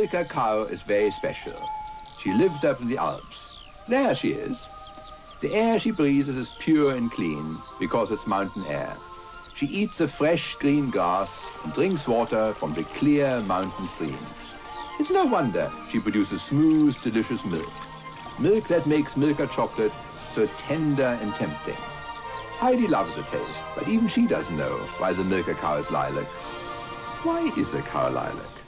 Milka cow is very special. She lives up in the Alps. There she is. The air she breathes is pure and clean because it's mountain air. She eats the fresh green grass and drinks water from the clear mountain streams. It's no wonder she produces smooth, delicious milk. Milk that makes Milka chocolate so tender and tempting. Heidi loves the taste, but even she doesn't know why the Milka cow is lilac. Why is the cow lilac?